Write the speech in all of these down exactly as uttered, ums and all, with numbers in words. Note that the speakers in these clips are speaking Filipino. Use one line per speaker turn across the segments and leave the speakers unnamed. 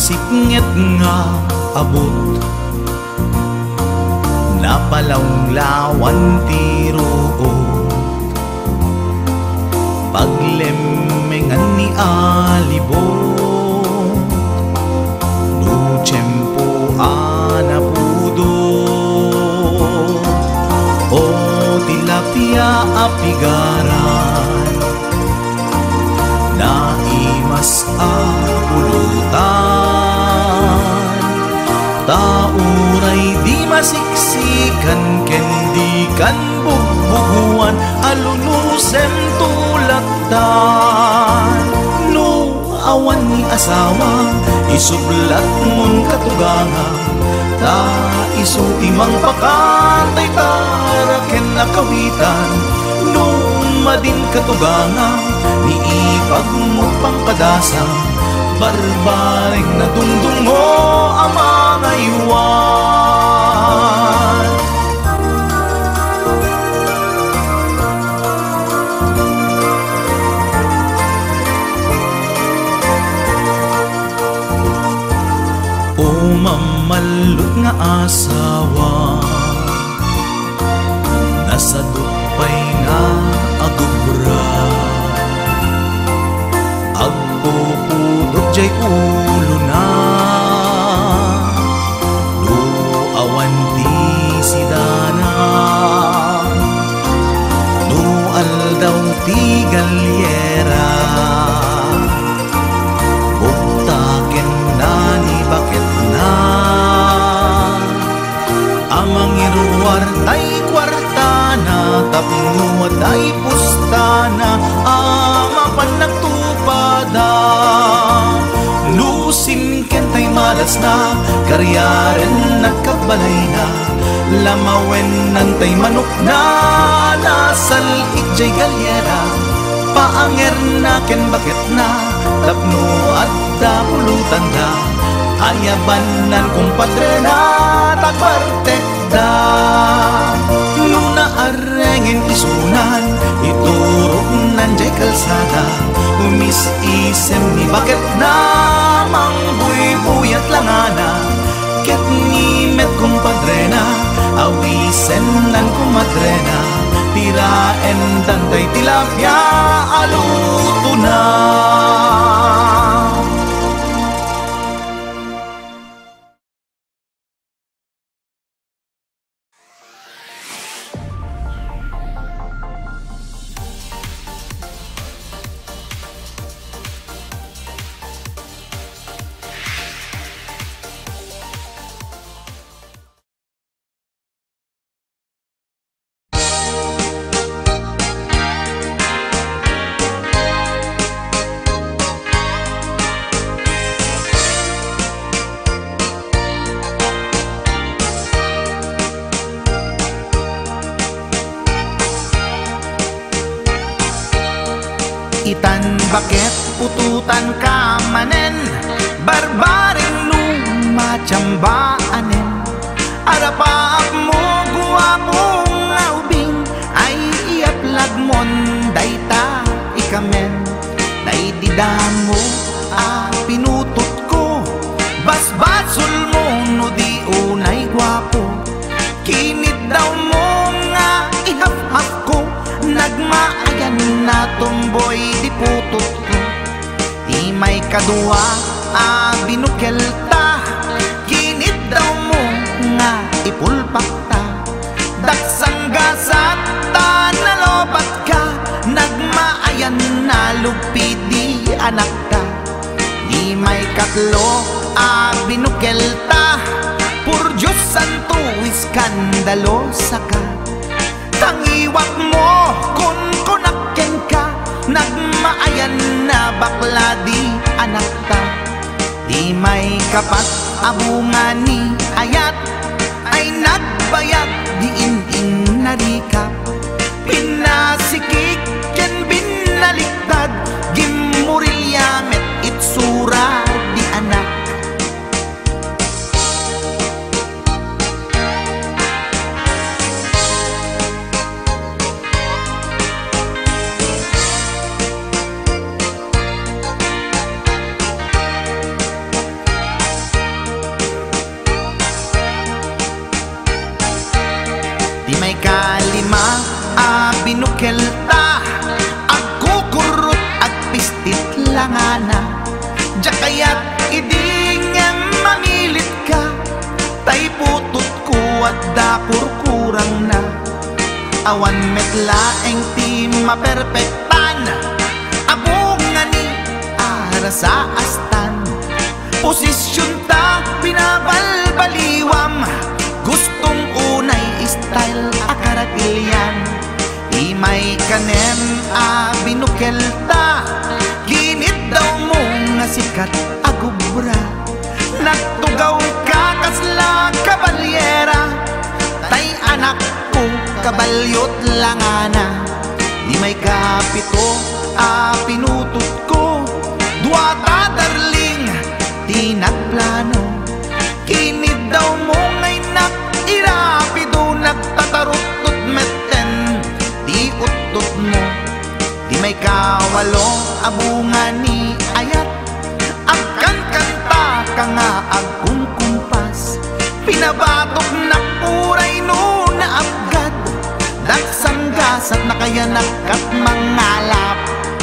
nasipnget nga abot, napalawlawan ti ruot, paglemengan ni alibot, no tiyempo anapudot, o tilapia apigaran, naimas a pulutan, tauray di masiksikan, kendi kan bugbuguan, alunusem tulatan. No awan ni asawa, isublat mon katugangan, ta iso timang pakantay taraken nakawitan. No madin katugangan, ni ipagmo pangkadasa, barbaring na dungdung mo ang mga iwan. O mamalut nga asawa, nasa dupay nga agubra, agpupudot jay ulo na, no awan di sidana, no aldaw ti galyera, buktaken na ni bakit na, amang iruwar tay kwartana, tapno tay pustana, ama panagtupada, lusin kentay malas na, karyaren nagkabalay na, lamawen nantay manok na, nasal ikjay galyera, paanger na ken bakit na, tapno at dapulutan na, ayabanan kumpadre na, tagpartekda. Nuna arengin isunan, iturok nanjay kalsada, umis-isem ni bakit na, mangbuy-buyat langana, ket ni met kumpadre na, awisen nan kumadre na, tiraen dantay tilapia aluto na.
Itan bakit pututan ka manen, barbaring lumachambaanen, arapaap mo guwapong naubing, ay iaplag mon dayta ikamen, day didamo a pinutot ko, basbasul mo no di unay guwapo, kinit daw mo nga ihaf-haf ko, nagmaayan na tumboy di putot ko, di may kadua a binukelta, kinit daw mo nga ipulpak ta, daksang gasat ta nalobat ka, nagmaayan na lupi di anak ta, di may katlo a binukelta, pur Diyos santo iskandalo saka, tangiwak mo kun kunakken ka, nagmaayan na bakla di anak ta, di may kapat abungani ayat, ay nagbayag di in-in narikap, pinasikik ken binaliktad, gimurilya met itsura di anak. itlangana. Diya kaya't idingem mamilit ka, tay putot ko at dakurkurang na. Awan metlaeng ti maperpektan, abong nga ni ara sa astan. Posisyon ta binabalbaliwam, gustong unay style akaratilyan. Imay kanem a binukelta, ginit daw mo nga sikat agubra. Nagtugaw ka kasla kabalyera, tay anak ko kabalyot langana. Imay kapito a pinutot ko, duwata darling tinagplano. Kinid daw mo ngay nak irapido, nagtatarot-tot meten di utot mo. Di may kawalo abunga ni ayat, agkan kanta ka nga agkumkumpas. Pinabatok na puray no na abgad, dagsanggasat na kaya nakat mangalap.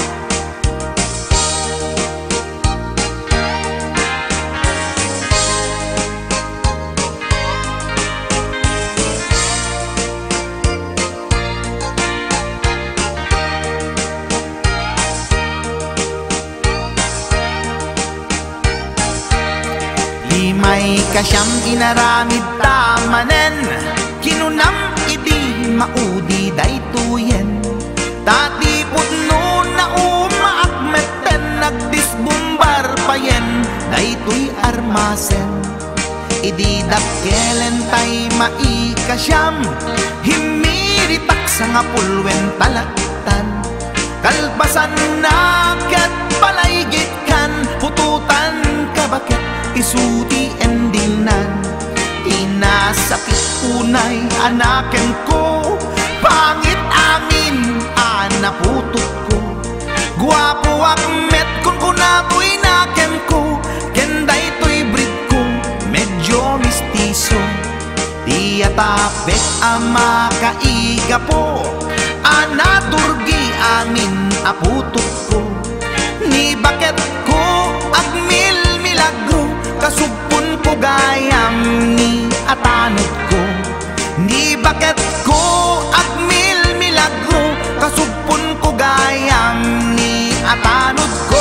May kasyam inaramid tamanen, kinunam idi maudi daytoyen. Tatipot no na umaakmeten, nagdisbumbar payen daytoy armasen. Idi dakkelen tay maikasyam, himiritak sa nga pulwen talaktan. Kalpasan na ket palaygit kan, pututan kabakit isuti endingnan. Inasakit unay anaken ko, pangit amin anaputot ko. Guwapo akmet kun kunapoy naken ko, kenday to'y breed ko medyo mistiso. Tiyatapek ama kaiga po, anaturgi amin aputot ko. Ni bakit ko agmil milagro, kasugpon ko gayam ni atanod ko. Ni bakit ko agmil milagro, kasugpon ko gayam ni atanod ko.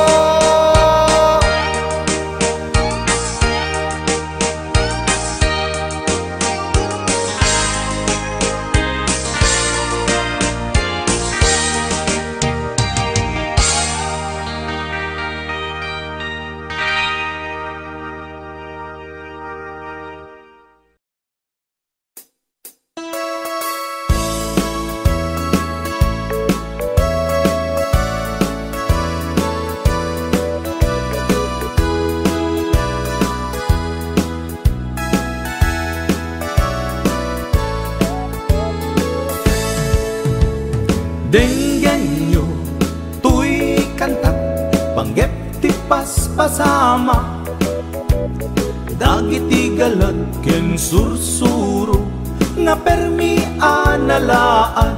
Denggan nyo tuy kantak, panggep ti paspasama. Dagiti galat ken sursuro, nga permi analaan.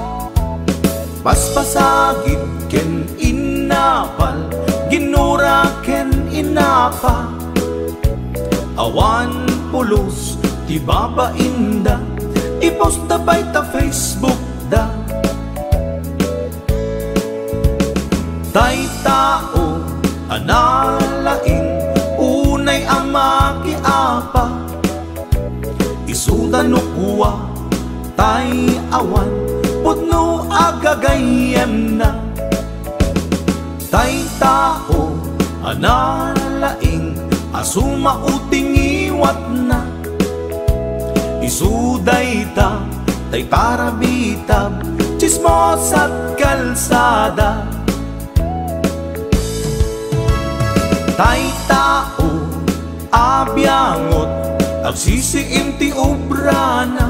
Paspasagit ken inapal, ginura ken inapa. Awan pulos ti babainda, ipost da bay ta Facebook da. Tay tao analaing, unay ama kiapa. Isuda no kuwa tay awan, putno agagayem na. Tay tao analaing, asuma uting iwat na. Isuday ta tay tarabitab, chismos at kalsada. Tay tao abyangot, agsisiim ti obrana.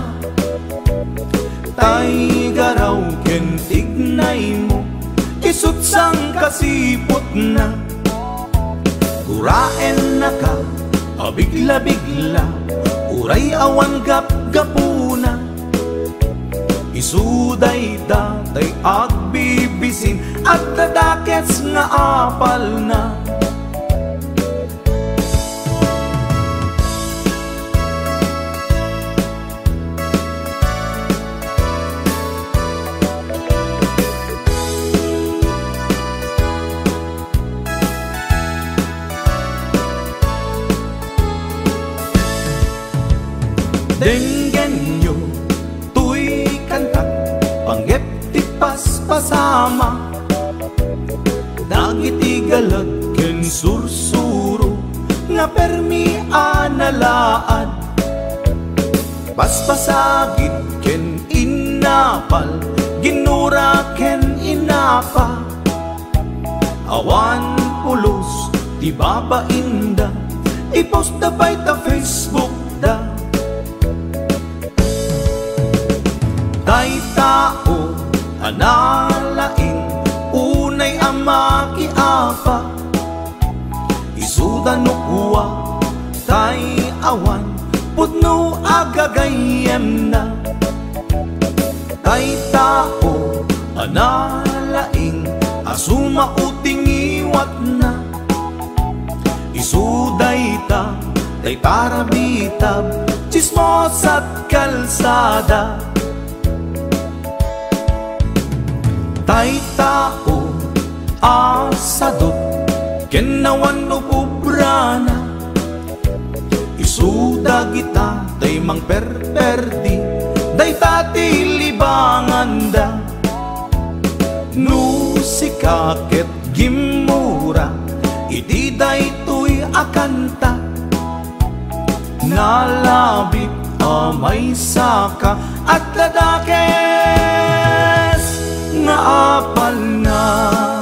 Tay garaw ken tignay mo, isut sang kasipot na. Uraen na ka, abigla-bigla, uray awan gap-gapuna. isuday datay agbibisin at dadakets nga apal na. Denggen nyo, tuy kantak, panggep ti paspasama, dagiti galag ken sursuro, nga permi analaan. Paspasagit ken inapal, ginura ken inapa, awan pulos ti babainda, ipost da bay ta Facebook da. Tay tao analaing unay ama kiapa, isuda no kuwa tay awan putno agagayem na. Tay tao analaing asuma uting iwat na, isuday ta tay parabitab chismos at kalsada. Tay tao asadot kenawan no pubrana, isuda kita tay mang perperdi day tati libangan da. No sikaket gimura iti day tuy akanta, nalabit amay saka at ladakes nga apal na.